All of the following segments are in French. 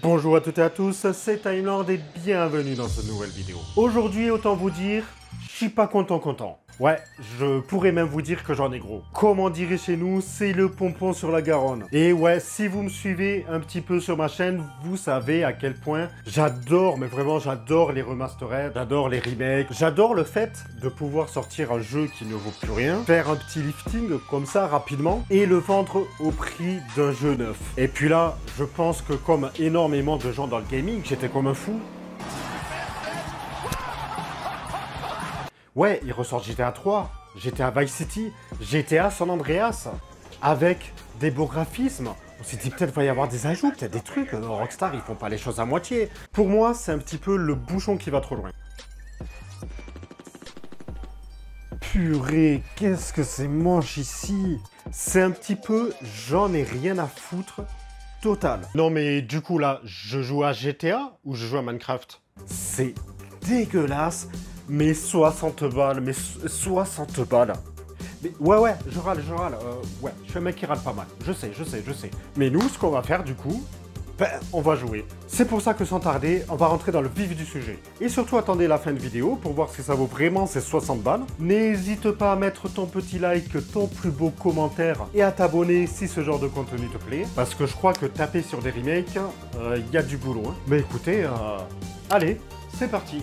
Bonjour à toutes et à tous, c'est Timelord et bienvenue dans cette nouvelle vidéo. Aujourd'hui, autant vous dire, je suis pas content. Ouais, je pourrais même vous dire que j'en ai gros. Comme on dirait chez nous, c'est le pompon sur la Garonne. Et ouais, si vous me suivez un petit peu sur ma chaîne, vous savez à quel point j'adore, mais vraiment j'adore les remastered, j'adore les remakes, j'adore le fait de pouvoir sortir un jeu qui ne vaut plus rien, faire un petit lifting comme ça rapidement et le vendre au prix d'un jeu neuf. Et puis là, je pense que comme énormément de gens dans le gaming, j'étais comme un fou. Ouais, il ressort GTA 3, GTA Vice City, GTA San Andreas, avec des beaux graphismes. On s'est dit peut-être qu'il va y avoir des ajouts, peut-être des trucs. Rockstar, ils font pas les choses à moitié. Pour moi, c'est un petit peu le bouchon qui va trop loin. Purée, qu'est-ce que c'est moche ici. C'est un petit peu, j'en ai rien à foutre, total. Non mais du coup là, je joue à GTA ou je joue à Minecraft? C'est dégueulasse. Mais 60 balles, mais 60 balles. Mais ouais, je râle. Ouais, je suis un mec qui râle pas mal. Je sais. Mais nous, ce qu'on va faire du coup, on va jouer. C'est pour ça que sans tarder, on va rentrer dans le vif du sujet. Et surtout, attendez la fin de vidéo pour voir si ça vaut vraiment ces 60 balles. N'hésite pas à mettre ton petit like, ton plus beau commentaire et à t'abonner si ce genre de contenu te plaît. Parce que je crois que taper sur des remakes, il y a du boulot. Hein. Mais écoutez, allez, c'est parti.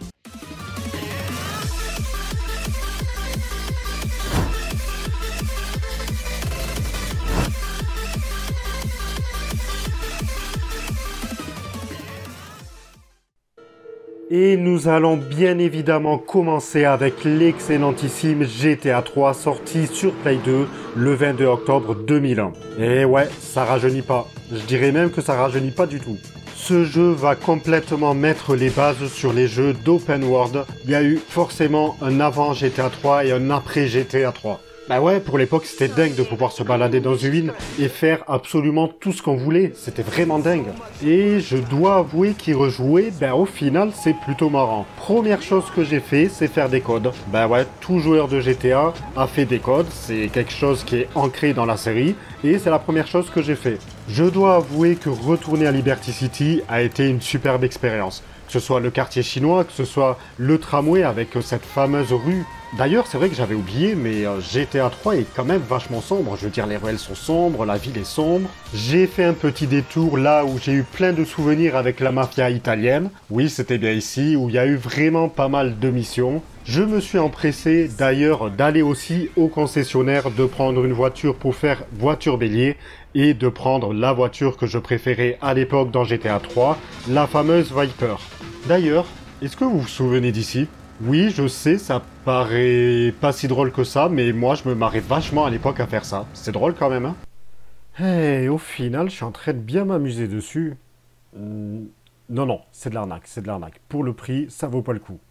Et nous allons bien évidemment commencer avec l'excellentissime GTA 3 sorti sur Play 2 le 22 octobre 2001. Et ouais, ça rajeunit pas. Je dirais même que ça rajeunit pas du tout. Ce jeu va complètement mettre les bases sur les jeux d'open world. Il y a eu forcément un avant GTA 3 et un après GTA 3. Bah ouais, pour l'époque, c'était dingue de pouvoir se balader dans une ville et faire absolument tout ce qu'on voulait. C'était vraiment dingue. Et je dois avouer qu'y rejouer, au final, c'est plutôt marrant. Première chose que j'ai fait, c'est faire des codes. Bah ouais, tout joueur de GTA a fait des codes. C'est quelque chose qui est ancré dans la série et c'est la première chose que j'ai fait. Je dois avouer que retourner à Liberty City a été une superbe expérience. Que ce soit le quartier chinois, que ce soit le tramway avec cette fameuse rue. D'ailleurs, c'est vrai que j'avais oublié, mais GTA 3 est quand même vachement sombre. Je veux dire, les ruelles sont sombres, la ville est sombre. J'ai fait un petit détour là où j'ai eu plein de souvenirs avec la mafia italienne. Oui, c'était bien ici, où il y a eu vraiment pas mal de missions. Je me suis empressé d'ailleurs d'aller aussi au concessionnaire, de prendre une voiture pour faire voiture bélier et de prendre la voiture que je préférais à l'époque dans GTA 3, la fameuse Viper. D'ailleurs, est-ce que vous vous souvenez d'ici ? Oui, je sais, ça paraît pas si drôle que ça, mais moi je me marrais vachement à l'époque à faire ça. C'est drôle quand même, hein ? Hey, au final, je suis en train de bien m'amuser dessus. Non, c'est de l'arnaque, Pour le prix, ça vaut pas le coup.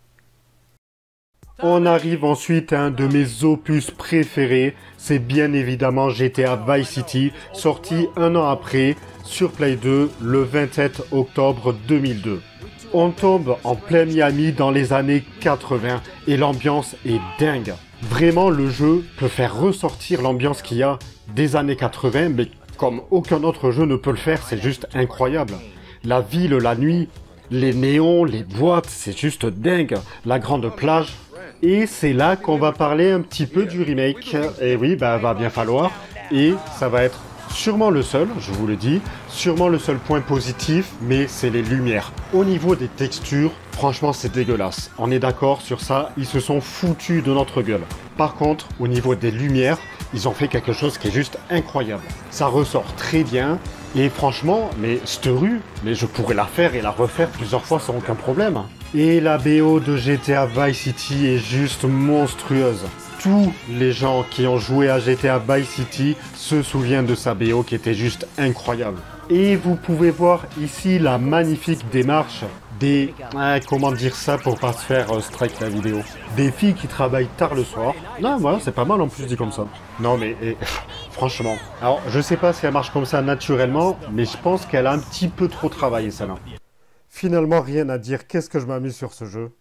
On arrive ensuite à un de mes opus préférés, c'est bien évidemment GTA Vice City, sorti un an après, sur Play 2, le 27 octobre 2002. On tombe en plein Miami dans les années 80 et l'ambiance est dingue. Vraiment, le jeu peut faire ressortir l'ambiance qu'il y a des années 80, mais comme aucun autre jeu ne peut le faire, c'est juste incroyable. La ville, la nuit, les néons, les boîtes, c'est juste dingue. La grande plage. Et c'est là qu'on va parler un petit peu du remake. Et oui, va bien falloir. Et ça va être sûrement le seul, je vous le dis, sûrement le seul point positif, mais c'est les lumières. Au niveau des textures, franchement c'est dégueulasse. On est d'accord sur ça, ils se sont foutus de notre gueule. Par contre, au niveau des lumières, ils ont fait quelque chose qui est juste incroyable. Ça ressort très bien. Et franchement, mais cette rue, mais je pourrais la faire et la refaire plusieurs fois sans aucun problème. Et la BO de GTA Vice City est juste monstrueuse. Tous les gens qui ont joué à GTA Vice City se souviennent de sa BO qui était juste incroyable. Et vous pouvez voir ici la magnifique démarche des... comment dire ça pour pas se faire strike la vidéo. Des filles qui travaillent tard le soir. Non, voilà, c'est pas mal en plus dit comme ça. Non mais... franchement. Alors, je sais pas si elle marche comme ça naturellement, mais je pense qu'elle a un petit peu trop travaillé, celle-là. Finalement, rien à dire. Qu'est-ce que je m'amuse sur ce jeu?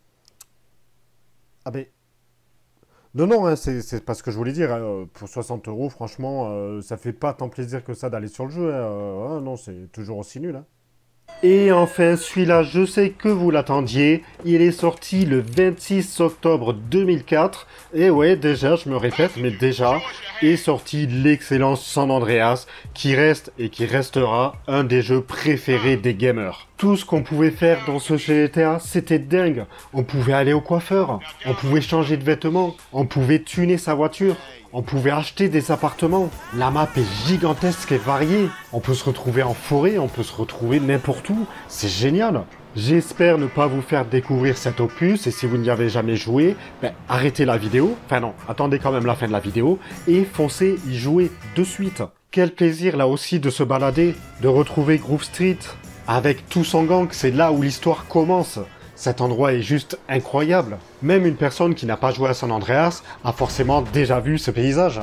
Ah ben... Non, hein, c'est pas ce que je voulais dire. Hein. Pour 60 €, franchement, ça fait pas tant plaisir que ça d'aller sur le jeu. Hein. Non, c'est toujours aussi nul. Hein. Et enfin, celui-là, je sais que vous l'attendiez, il est sorti le 26 octobre 2004, et ouais, déjà, je me répète, mais déjà, est sorti l'excellent San Andreas, qui reste et qui restera un des jeux préférés des gamers. Tout ce qu'on pouvait faire dans ce GTA, c'était dingue. On pouvait aller au coiffeur, on pouvait changer de vêtements, on pouvait tuner sa voiture, on pouvait acheter des appartements. La map est gigantesque et variée. On peut se retrouver en forêt, on peut se retrouver n'importe où. C'est génial. J'espère ne pas vous faire découvrir cet opus, et si vous n'y avez jamais joué, arrêtez la vidéo. Enfin non, attendez quand même la fin de la vidéo, et foncez y jouer de suite. Quel plaisir là aussi de se balader, de retrouver Grove Street. Avec tout son gang, c'est là où l'histoire commence. Cet endroit est juste incroyable. Même une personne qui n'a pas joué à San Andreas a forcément déjà vu ce paysage.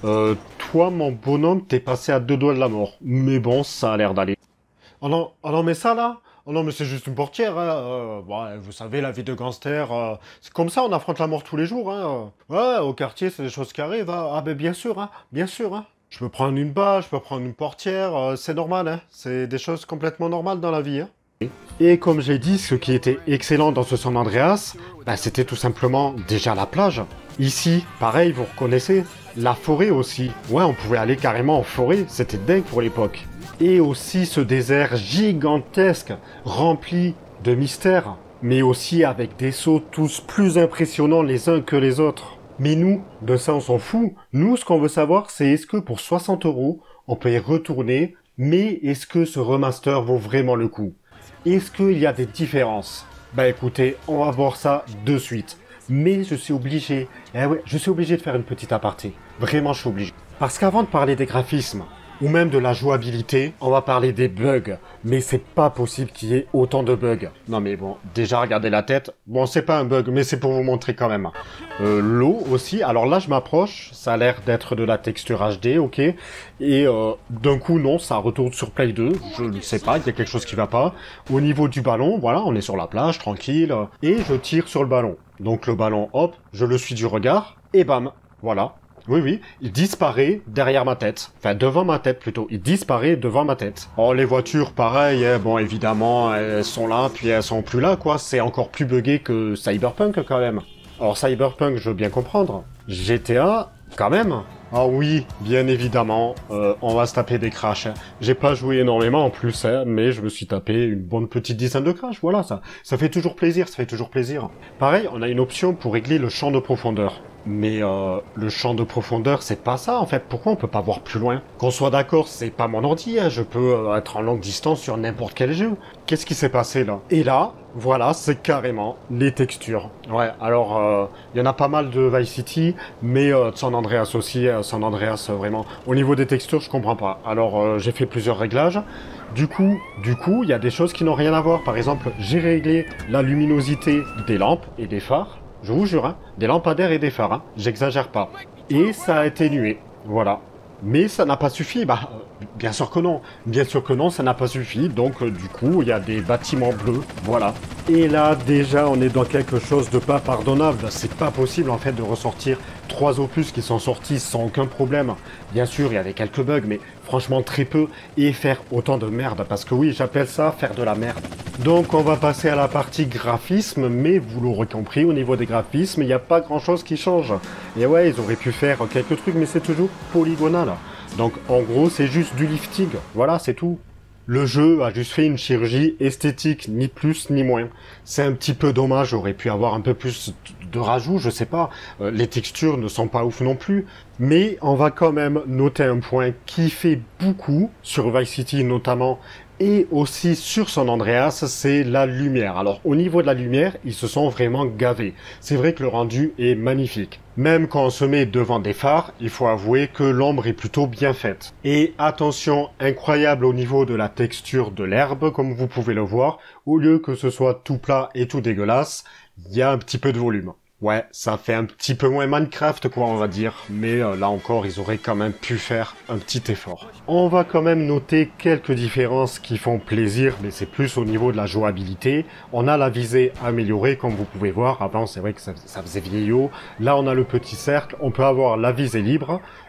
Toi, mon bonhomme, t'es passé à 2 doigts de la mort. Mais bon, ça a l'air d'aller. Oh non, mais ça là? Oh non, mais c'est juste une portière, hein. Ouais, vous savez, la vie de gangster, c'est comme ça, on affronte la mort tous les jours, hein. Ouais, au quartier, c'est des choses qui arrivent, hein. Ah ben bien sûr, hein. Bien sûr, hein. Je peux prendre une bâche, je peux prendre une portière, c'est normal, hein. C'est des choses complètement normales dans la vie, hein. Et comme j'ai dit, ce qui était excellent dans ce San Andreas, c'était tout simplement déjà la plage. Ici, pareil, vous reconnaissez, la forêt aussi. Ouais, on pouvait aller carrément en forêt, c'était dingue pour l'époque. Et aussi ce désert gigantesque, rempli de mystères, mais aussi avec des sauts tous plus impressionnants les uns que les autres. Mais nous, de ça on s'en fout. Nous, ce qu'on veut savoir, c'est est-ce que pour 60 €, on peut y retourner, mais est-ce que ce remaster vaut vraiment le coup? Est-ce qu'il y a des différences? Écoutez, on va voir ça de suite. Mais je suis obligé, je suis obligé de faire une petite aparté. Vraiment, je suis obligé. Parce qu'avant de parler des graphismes, ou même de la jouabilité, on va parler des bugs. Mais c'est pas possible qu'il y ait autant de bugs. Non mais bon, déjà regardez la tête. Bon, c'est pas un bug, mais c'est pour vous montrer quand même. L'eau aussi, alors là je m'approche, ça a l'air d'être de la texture HD, ok. Et d'un coup non, ça retourne sur Play 2, je ne sais pas, il y a quelque chose qui va pas. Au niveau du ballon, voilà, on est sur la plage, tranquille. Et je tire sur le ballon. Donc le ballon, hop, je le suis du regard, et bam, voilà. Oui, il disparaît derrière ma tête. Enfin, devant ma tête, plutôt. Il disparaît devant ma tête. Oh, les voitures, pareil, hein. Bon, évidemment, elles sont là, puis elles sont plus là, quoi. C'est encore plus buggé que Cyberpunk, quand même. Alors, Cyberpunk, je veux bien comprendre. GTA, quand même. Ah oui, bien évidemment, on va se taper des crashs. Hein. J'ai pas joué énormément en plus, hein, mais je me suis tapé une bonne petite dizaine de crashs, voilà, ça fait toujours plaisir, ça fait toujours plaisir. Pareil, on a une option pour régler le champ de profondeur. Mais le champ de profondeur, c'est pas ça en fait. Pourquoi on peut pas voir plus loin? Qu'on soit d'accord, c'est pas mon ordi, hein. Je peux être en longue distance sur n'importe quel jeu. Qu'est-ce qui s'est passé là? Et là, voilà, c'est carrément les textures. Ouais, alors, il y en a pas mal de Vice City, mais San Andreas aussi, San Andreas vraiment. Au niveau des textures, je comprends pas. Alors, j'ai fait plusieurs réglages. Du coup, il y a des choses qui n'ont rien à voir. Par exemple, j'ai réglé la luminosité des lampes et des phares. Je vous jure, hein, des lampadaires et des phares, hein, j'exagère pas. Et ça a atténué, voilà. Mais ça n'a pas suffi, bien sûr que non, ça n'a pas suffi, donc du coup, il y a des bâtiments bleus, voilà. Et là, déjà, on est dans quelque chose de pas pardonnable, c'est pas possible en fait de ressortir 3 opus qui sont sortis sans aucun problème. Bien sûr, il y avait quelques bugs, mais franchement très peu, et faire autant de merde, parce que oui, j'appelle ça faire de la merde. Donc on va passer à la partie graphisme, mais vous l'aurez compris, au niveau des graphismes, il n'y a pas grand chose qui change. Et ouais, ils auraient pu faire quelques trucs, mais c'est toujours polygonal. Donc en gros, c'est juste du lifting, voilà, c'est tout. Le jeu a juste fait une chirurgie esthétique, ni plus ni moins. C'est un petit peu dommage, j'aurais pu avoir un peu plus de rajout, je sais pas. Les textures ne sont pas ouf non plus. Mais on va quand même noter un point qui fait beaucoup, sur Vice City notamment, et aussi sur San Andreas, c'est la lumière. Alors au niveau de la lumière, ils se sont vraiment gavés. C'est vrai que le rendu est magnifique. Même quand on se met devant des phares, il faut avouer que l'ombre est plutôt bien faite. Et attention, incroyable au niveau de la texture de l'herbe, comme vous pouvez le voir, au lieu que ce soit tout plat et tout dégueulasse, il y a un petit peu de volume. Ouais, ça fait un petit peu moins Minecraft, quoi, on va dire. Mais là encore, ils auraient quand même pu faire un petit effort. On va quand même noter quelques différences qui font plaisir, mais c'est plus au niveau de la jouabilité. On a la visée améliorée, comme vous pouvez voir. Avant, c'est vrai que ça faisait vieillot. Là, on a le petit cercle. On peut avoir la visée libre.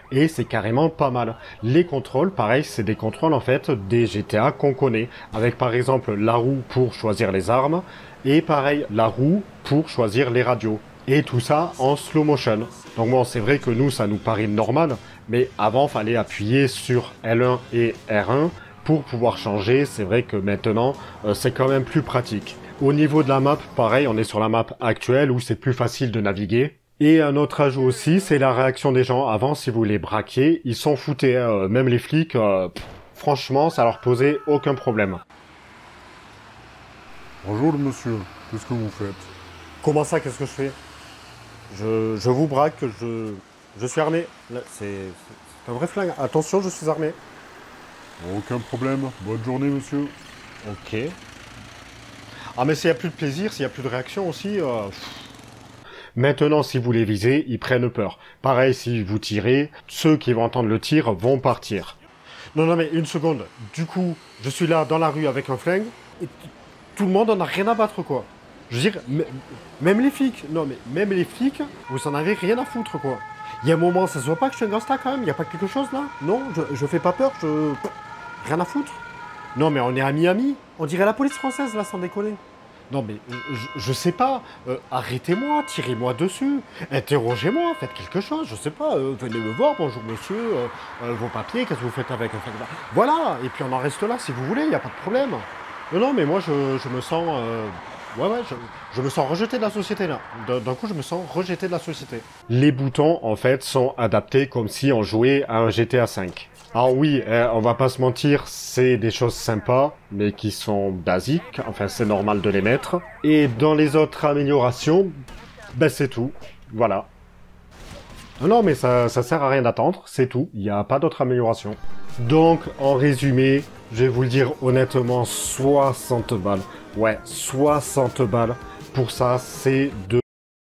Et c'est carrément pas mal. Les contrôles, pareil, c'est des contrôles en fait des GTA qu'on connaît. Avec par exemple la roue pour choisir les armes. Et pareil, la roue pour choisir les radios. Et tout ça en slow motion. Donc bon, c'est vrai que nous, ça nous paraît normal. Mais avant, fallait appuyer sur L1 et R1 pour pouvoir changer. C'est vrai que maintenant, c'est quand même plus pratique. Au niveau de la map, pareil, on est sur la map actuelle où c'est plus facile de naviguer. Et un autre ajout aussi, c'est la réaction des gens. Avant, si vous les braquiez, ils s'en foutaient. Même les flics, franchement, ça leur posait aucun problème. Bonjour monsieur, qu'est-ce que vous faites? Comment ça, qu'est-ce que je fais? Je vous braque, je suis armé. C'est un vrai flingue. Attention, je suis armé. Aucun problème, bonne journée monsieur. Ok. Ah mais s'il n'y a plus de plaisir, s'il n'y a plus de réaction aussi... Maintenant, si vous les visez, ils prennent peur. Pareil, si vous tirez, ceux qui vont entendre le tir vont partir. Non, non, mais une seconde. Du coup, je suis là dans la rue avec un flingue, et tout le monde en a rien à battre, quoi. Je veux dire, même les flics, non mais même les flics, vous en avez rien à foutre, quoi. Il y a un moment, ça se voit pas que je suis un gangsta quand même? Il n'y a pas quelque chose là? Non, je fais pas peur, rien à foutre. Non mais on est à Miami, on dirait la police française là, sans déconner. Non mais je sais pas, arrêtez-moi, tirez-moi dessus, interrogez-moi, faites quelque chose, je sais pas, venez me voir, bonjour monsieur, vos papiers, qu'est-ce que vous faites avec un flingue? Voilà, et puis on en reste là si vous voulez, il n'y a pas de problème. Non, non, mais moi je me sens... ouais, je me sens rejeté de la société là. D'un coup, je me sens rejeté de la société. Les boutons, en fait, sont adaptés comme si on jouait à un GTA V. Alors oui, on va pas se mentir, c'est des choses sympas, mais qui sont basiques. Enfin, c'est normal de les mettre. Et dans les autres améliorations, ben c'est tout. Voilà. Non, mais ça sert à rien d'attendre, c'est tout. Il n'y a pas d'autre amélioration. Donc, en résumé, je vais vous le dire honnêtement, 60 balles. Ouais, 60 balles. Pour ça, c'est de...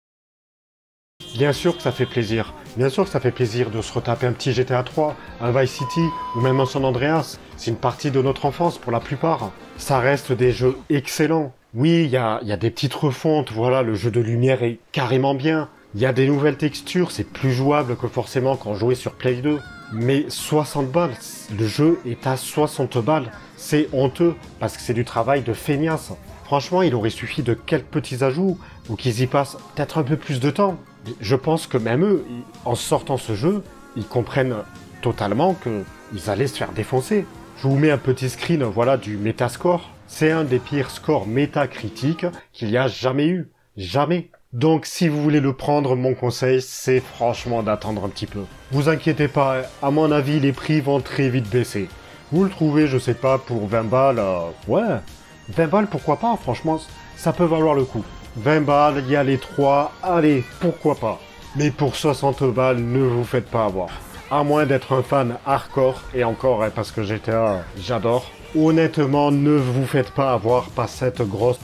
Bien sûr que ça fait plaisir. Bien sûr que ça fait plaisir de se retaper un petit GTA 3, un Vice City, ou même un San Andreas. C'est une partie de notre enfance pour la plupart. Ça reste des jeux excellents. Oui, il y a des petites refontes, voilà, le jeu de lumière est carrément bien. Il y a des nouvelles textures, c'est plus jouable que forcément quand on jouait sur Play 2. Mais 60 balles, le jeu est à 60 balles. C'est honteux, parce que c'est du travail de feignasse. Franchement, il aurait suffi de quelques petits ajouts, ou qu'ils y passent peut-être un peu plus de temps. Je pense que même eux, en sortant ce jeu, ils comprennent totalement qu'ils allaient se faire défoncer. Je vous mets un petit screen, voilà, du Metascore. C'est un des pires scores métacritiques qu'il y a jamais eu. Jamais. Donc si vous voulez le prendre, mon conseil, c'est franchement d'attendre un petit peu. Vous inquiétez pas, à mon avis, les prix vont très vite baisser. Vous le trouvez, je sais pas, pour 20 balles, ouais. 20 balles, pourquoi pas, franchement, ça peut valoir le coup. 20 balles, il y a les 3, allez, pourquoi pas. Mais pour 60 balles, ne vous faites pas avoir. À moins d'être un fan hardcore, et encore, parce que GTA, j'adore. Honnêtement, ne vous faites pas avoir par cette grosse...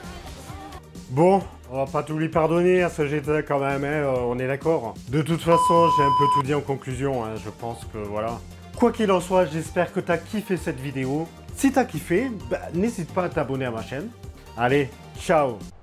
Bon, on va pas tout lui pardonner à ce GTA quand même, hein, on est d'accord. De toute façon, j'ai un peu tout dit en conclusion, hein, je pense que voilà. Quoi qu'il en soit, j'espère que t'as kiffé cette vidéo. Si t'as kiffé, bah, n'hésite pas à t'abonner à ma chaîne. Allez, ciao!